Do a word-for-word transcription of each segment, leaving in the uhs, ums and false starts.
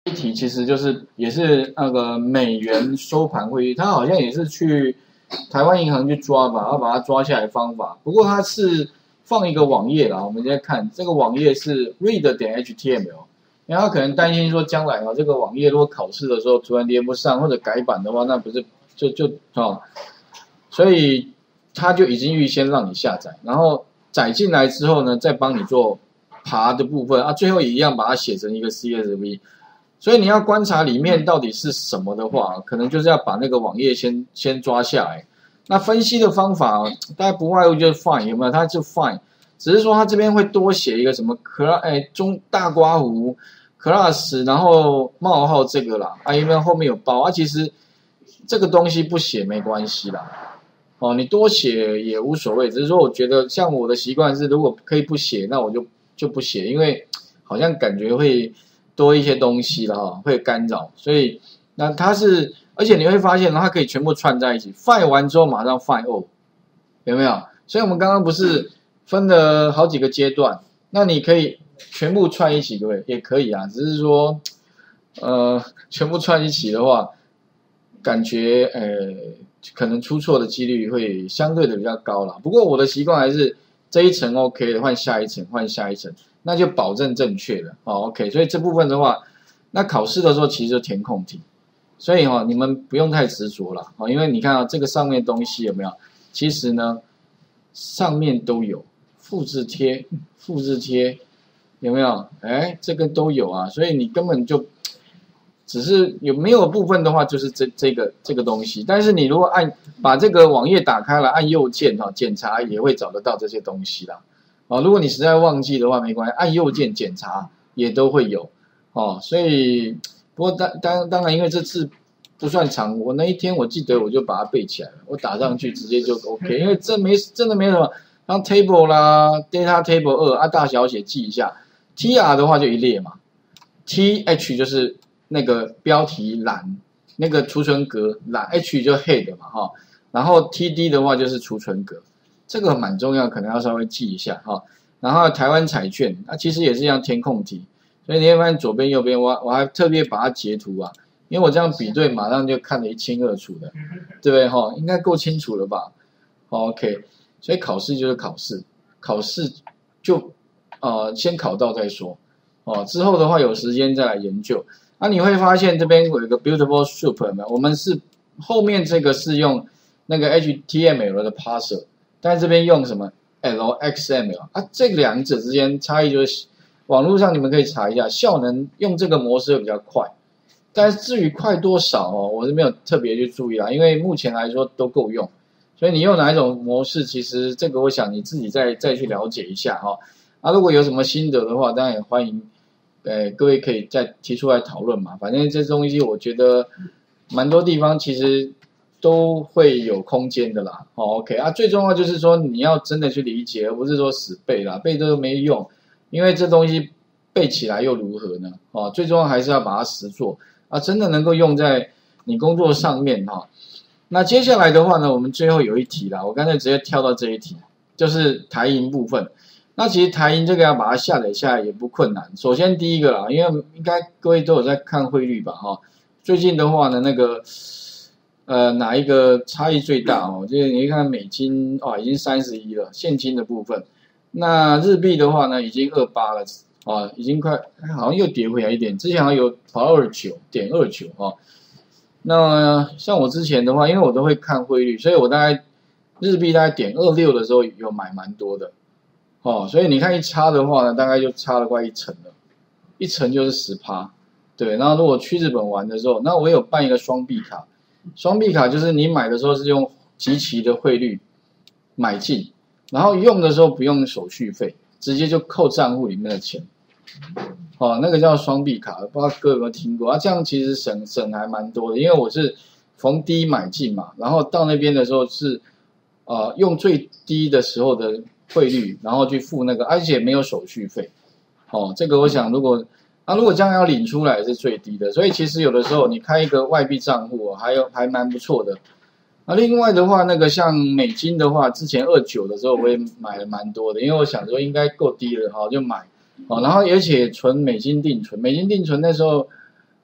一题其实就是也是那个美元收盘汇率，他好像也是去台湾银行去抓吧，要把它抓下来的方法。不过它是放一个网页啦，我们现在看这个网页是 read 点 H T M L， 因为他可能担心说将来啊这个网页如果考试的时候突然连不上或者改版的话，那不是就就哦，所以他就已经预先让你下载，然后载进来之后呢，再帮你做爬的部分啊，最后也一样把它写成一个 C S V。所以你要观察里面到底是什么的话，可能就是要把那个网页先先抓下来。那分析的方法，大概不外乎就是 find 有没有？它就 find， 只是说它这边会多写一个什么 class， 哎，中大括弧 class， 然后冒号这个啦，啊，因为后面有包啊，其实这个东西不写没关系啦。哦，你多写也无所谓，只是说我觉得像我的习惯是，如果可以不写，那我就就不写，因为好像感觉会多一些东西了哈，会干扰，所以那它是，而且你会发现它可以全部串在一起 ，find 完之后马上 find all， 有没有？所以我们刚刚不是分了好几个阶段，那你可以全部串一起，对不对？也可以啊，只是说，呃，全部串一起的话，感觉呃可能出错的几率会相对的比较高啦。不过我的习惯还是这一层 OK 的，换下一层，换下一层。那就保证正确了哦 ，OK， 所以这部分的话，那考试的时候其实就填空题，所以哈、哦、你们不用太执着了哦，因为你看啊这个上面东西有没有？其实呢上面都有复制贴，复制贴有没有？哎，这个都有啊，所以你根本就只是有没有部分的话，就是这这个这个东西，但是你如果按把这个网页打开了，按右键哈、哦、检查也会找得到这些东西啦。哦，如果你实在忘记的话，没关系，按右键检查也都会有哦。所以，不过当当当然，因为这次不算长，我那一天我记得我就把它背起来了，我打上去直接就 OK， 因为这没真的没什么，像 table 啦 ，data table 二啊大小写记一下 ，T R 的话就一列嘛 ，T H 就是那个标题栏，那个储存格栏 ，H 就 head 嘛哈、哦，然后 T D 的话就是储存格。这个蛮重要，可能要稍微记一下哈。然后台湾彩券，那、啊、其实也是一样填空题，所以你会发现左边右边，我我还特别把它截图啊，因为我这样比对，马上就看得一清二楚的，对不对哈？应该够清楚了吧 ？OK， 所以考试就是考试，考试就呃先考到再说哦，之后的话有时间再来研究。那、啊、你会发现这边有一个 Beautiful Soup 有没有？我们是后面这个是用那个 H T M L 的 parser。但这边用什么 L X M L 啊？这两者之间差异就是，网络上你们可以查一下，效能用这个模式会比较快，但是至于快多少哦，我是没有特别去注意啦，因为目前来说都够用，所以你用哪一种模式，其实这个我想你自己再再去了解一下哈、哦。啊，如果有什么心得的话，当然也欢迎，呃，各位可以再提出来讨论嘛。反正这东西我觉得蛮多地方其实都会有空间的啦，哦 ，OK 啊，最重要就是说你要真的去理解，而不是说死背啦，背这个没用，因为这东西背起来又如何呢？哦，最重要还是要把它实做啊，真的能够用在你工作上面哈、哦。那接下来的话呢，我们最后有一题啦，我刚才直接跳到这一题，就是台银部分。那其实台银这个要把它下载下来也不困难，首先第一个啦，因为应该各位都有在看汇率吧，哈、哦，最近的话呢，那个。呃，哪一个差异最大哦？就是你看美金哦，已经三十一了，现金的部分。那日币的话呢，已经二八了，哦，已经快好像又跌回来一点，之前好像有跑到二九点二九哦。那像我之前的话，因为我都会看汇率，所以我大概日币大概点二六的时候有买蛮多的，哦，所以你看一差的话呢，大概就差了快一成了，一成就是十趴，对。然后如果去日本玩的时候，那我有办一个双币卡。双币卡就是你买的时候是用即期的汇率买进，然后用的时候不用手续费，直接就扣账户里面的钱。哦，那个叫双币卡，不知道各位有没有听过啊？这样其实省省还蛮多的，因为我是逢低买进嘛，然后到那边的时候是呃用最低的时候的汇率，然后去付那个，而且没有手续费。哦，这个我想如果。啊，如果这样要领出来也是最低的，所以其实有的时候你开一个外币账户，还有还蛮不错的。啊，另外的话，那个像美金的话，之前二九的时候我也买了蛮多的，因为我想说应该够低了哈，就买。哦，然后而且存美金定存，美金定存那时候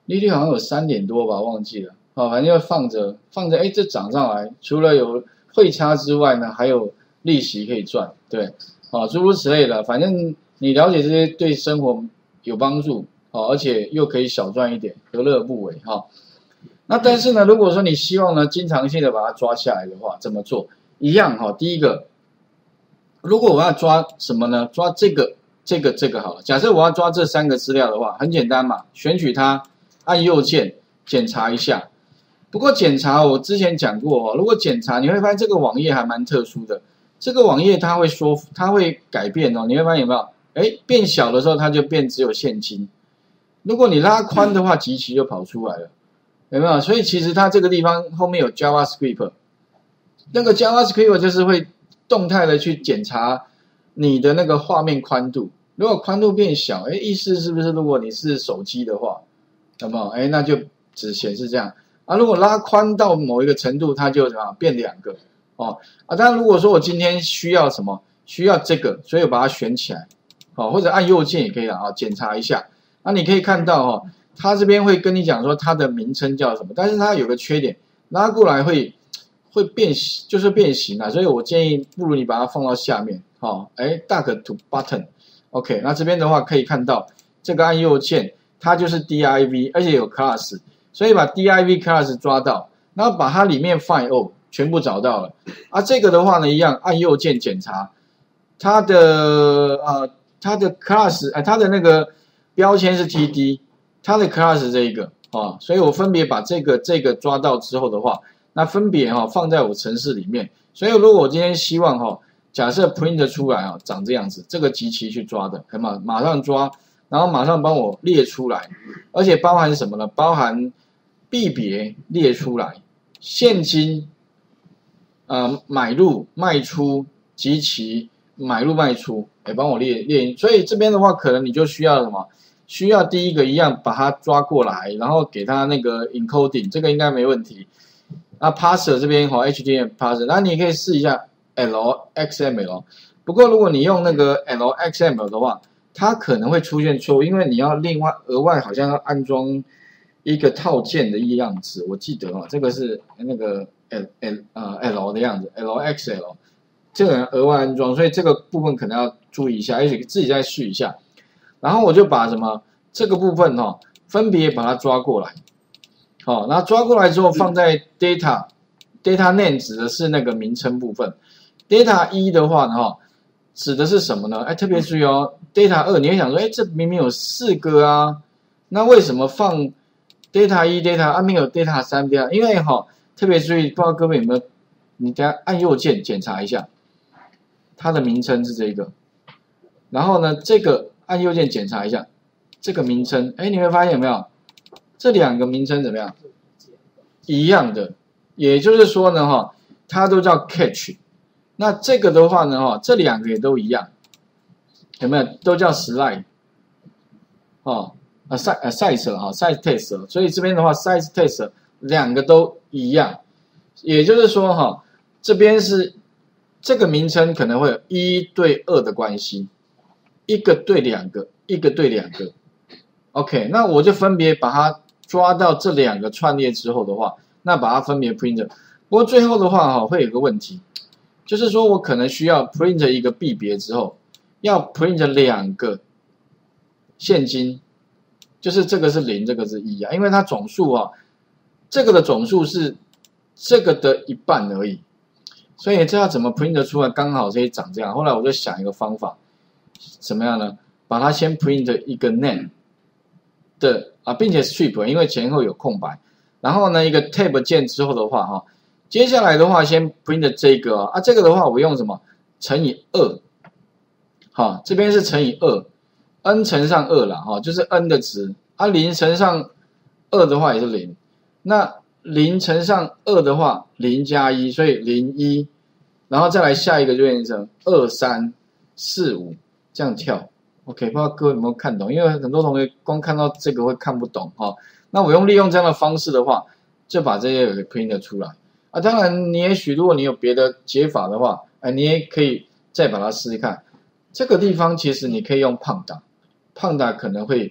利率好像有三点多吧，忘记了。好，反正就放着放着，哎，这涨上来，除了有汇差之外呢，还有利息可以赚，对，啊，诸如此类的，反正你了解这些对生活有帮助，啊，而且又可以小赚一点，何乐而不为哈？那但是呢，如果说你希望呢经常性的把它抓下来的话，怎么做？一样哈，第一个，如果我要抓什么呢？抓这个、这个、这个好了。假设我要抓这三个资料的话，很简单嘛，选取它，按右键检查一下。不过检查我之前讲过哦，如果检查你会发现这个网页还蛮特殊的，这个网页它会说它会改变哦，你会发现有没有？哎，变小的时候它就变只有现金，如果你拉宽的话，集齐就跑出来了。有没有？所以其实它这个地方后面有 JavaScript， 那个 JavaScript 就是会动态的去检查你的那个画面宽度。如果宽度变小，哎，意思是不是如果你是手机的话，有没有？哎，那就只显示这样啊。如果拉宽到某一个程度，它就什么变两个哦啊。当然，如果说我今天需要什么，需要这个，所以我把它选起来，哦，或者按右键也可以啊，检查一下。那、啊、你可以看到哦。它这边会跟你讲说它的名称叫什么，但是它有个缺点，拉过来会会变形，就是变形啊，所以我建议不如你把它放到下面，好，哎 ，Dock to Button，OK， 那这边的话可以看到这个按右键，它就是 div， 而且有 class， 所以把 div class 抓到，然后把它里面 find all 全部找到了，啊，这个的话呢一样按右键检查，它的呃它的 class， 哎，它的那个标签是 td。它的 class 这一个啊，所以我分别把这个这个抓到之后的话，那分别哈放在我程式里面。所以如果我今天希望哈，假设 print 出来啊长这样子，这个集齐去抓的，马马上抓，然后马上帮我列出来，而且包含什么呢？包含币别列出来，现金，呃买入卖出集齐买入卖出，哎帮我列列。所以这边的话，可能你就需要什么？需要第一个一样把它抓过来，然后给它那个 encoding， 这个应该没问题。那 parser 这边哈 H T M L parser， 那你也可以试一下 L X M L。不过如果你用那个 L X M L 的话，它可能会出现错误，因为你要另外额外好像要安装一个套件的样子，我记得哦，这个是那个 L L 呃 L 的样子 ，L X L， 这个额外安装，所以这个部分可能要注意一下，而且自己再试一下。然后我就把什么这个部分哈、哦，分别把它抓过来，好、哦，然后抓过来之后放在 data data name 指的是那个名称部分 ，data 一的话呢哈，指的是什么呢？哎，特别注意哦 ，data 二你会想说，哎，这明明有四个啊，那为什么放 data 一 data 啊没有 data 三 data？ 因为哈、哦，特别注意，不知道各位有没有，你等下按右键检查一下，它的名称是这个，然后呢这个。按右键检查一下这个名称，哎，你会发现有没有这两个名称怎么样？一样的，也就是说呢，哈，它都叫 catch。那这个的话呢，哈，这两个也都一样，有没有？都叫 slide， 哦，啊 size 啊 size 哈 size test， 所以这边的话 size test 两个都一样，也就是说哈，这边是这个名称可能会有一对二的关系。一个对两个，一个对两个 ，OK， 那我就分别把它抓到这两个串列之后的话，那把它分别 print。不过最后的话哈，会有个问题，就是说我可能需要 print 一个币别之后，要 print 两个现金，就是这个是零，这个是一啊，因为它总数啊，这个的总数是这个的一半而已，所以这要怎么 print 出来，刚好可以长这样。后来我就想一个方法。怎么样呢？把它先 print 一个 name 的啊，并且 strip， 因为前后有空白。然后呢，一个 tab 键之后的话，哈，接下来的话先 print 这个啊，这个的话我用什么？乘以二，好，这边是乘以二 ，n 乘上二啦，哈，就是 n 的值啊，零乘上二的话也是零，那零乘上二的话，零加一，所以零一，然后再来下一个就变成二三四五。这样跳 ，OK， 不知道各位有没有看懂？因为很多同学光看到这个会看不懂哈、哦。那我用利用这样的方式的话，就把这些给 print 出来啊。当然，你也许如果你有别的解法的话，哎，你也可以再把它试试看。这个地方其实你可以用胖打，胖打可能会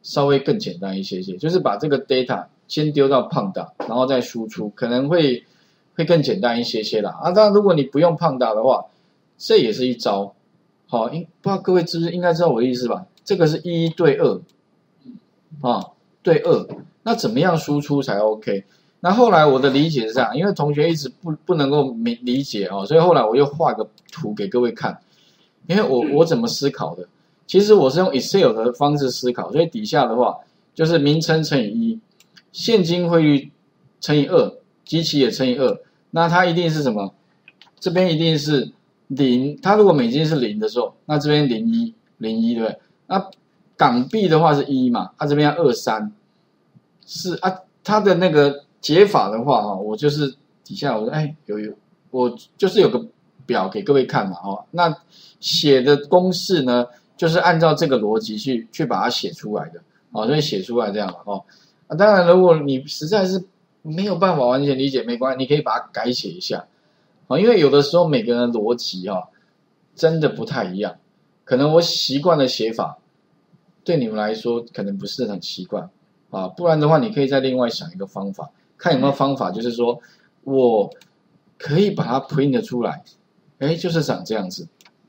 稍微更简单一些些，就是把这个 data 先丢到 Panda， 然后再输出，可能会会更简单一些些啦。啊，当然如果你不用 Panda 的话，这也是一招。好，应不知道各位知不知应该知道我的意思吧？这个是一对二，啊，对二，那怎么样输出才 OK？ 那后来我的理解是这样，因为同学一直不不能够理理解哦，所以后来我又画个图给各位看，因为我我怎么思考的？其实我是用 Excel 的方式思考，所以底下的话就是名称乘以一，现金汇率乘以二，基期也乘以二，那它一定是什么？这边一定是零，它如果美金是零的时候，那这边零一零一对不对？那港币的话是一嘛，它这边要二三，是啊，它的那个解法的话哈，我就是底下我说哎有有，我就是有个表给各位看嘛哦，那写的公式呢，就是按照这个逻辑去去把它写出来的，哦，所以写出来这样嘛哦，啊，当然如果你实在是没有办法完全理解，没关系，你可以把它改写一下。啊，因为有的时候每个人的逻辑啊，真的不太一样，可能我习惯的写法，对你们来说可能不是很习惯啊，不然的话，你可以再另外想一个方法，看有没有方法，就是说我可以把它 print 出来，哎，就是长这样子，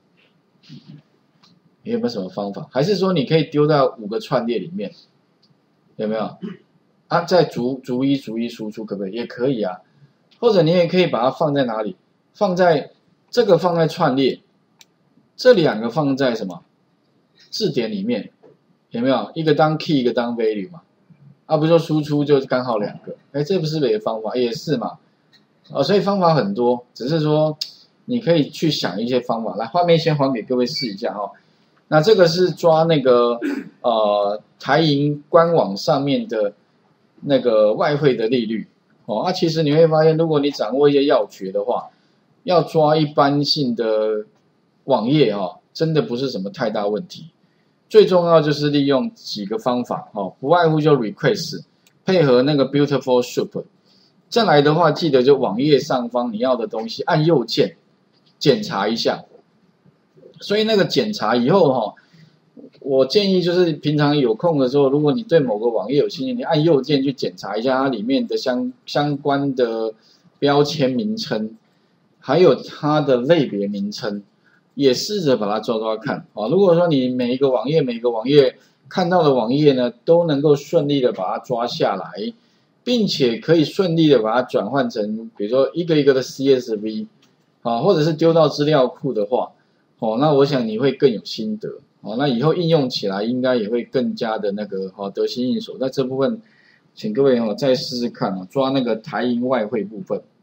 有没有什么方法？还是说你可以丢到五个串列里面，有没有？啊，再逐逐一逐一输出，可不可以？也可以啊，或者你也可以把它放在哪里？放在这个放在串列，这两个放在什么字典里面，有没有？一个当 key， 一个当 value 嘛？啊，不是说输出就刚好两个，哎，这不是别的方法，也是嘛？哦，所以方法很多，只是说你可以去想一些方法。来，画面先还给各位试一下哦。那这个是抓那个呃台银官网上面的那个外汇的利率哦。啊，其实你会发现，如果你掌握一些要诀的话，要抓一般性的网页哈、哦，真的不是什么太大问题。最重要就是利用几个方法哦，不外乎就 request 配合那个 beautiful soup。再来的话，记得就网页上方你要的东西，按右键检查一下。所以那个检查以后哈、哦，我建议就是平常有空的时候，如果你对某个网页有兴趣，你按右键去检查一下它里面的相相关的标签名称。还有它的类别名称，也试着把它抓抓看啊。如果说你每一个网页每一个网页看到的网页呢，都能够顺利的把它抓下来，并且可以顺利的把它转换成，比如说一个一个的 C S V 啊，或者是丢到资料库的话，哦，那我想你会更有心得哦。那以后应用起来应该也会更加的那个好得心应手。那这部分，请各位哦再试试看哦，抓那个台银外汇部分。